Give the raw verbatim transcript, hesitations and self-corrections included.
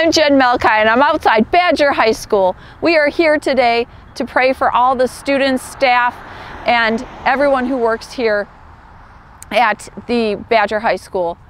I'm Jen Melkai and I'm outside Badger High School. We are here today to pray for all the students, staff, and everyone who works here at the Badger High School.